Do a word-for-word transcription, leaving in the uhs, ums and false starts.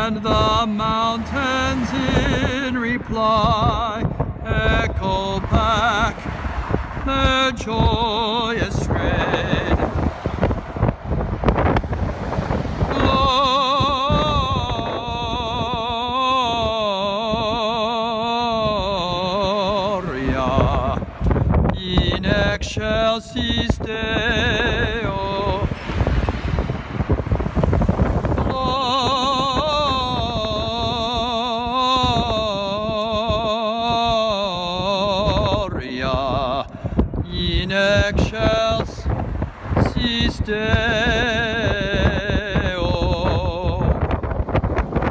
And the mountains in reply echo back their joyous strain. Gloria in excelsis Deo. In excelsis Deo.